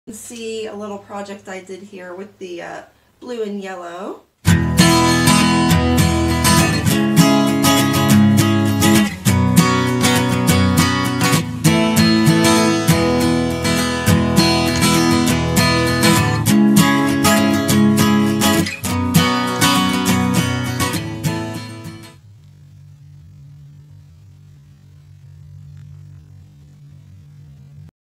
You can see a little project I did here with the blue and yellow.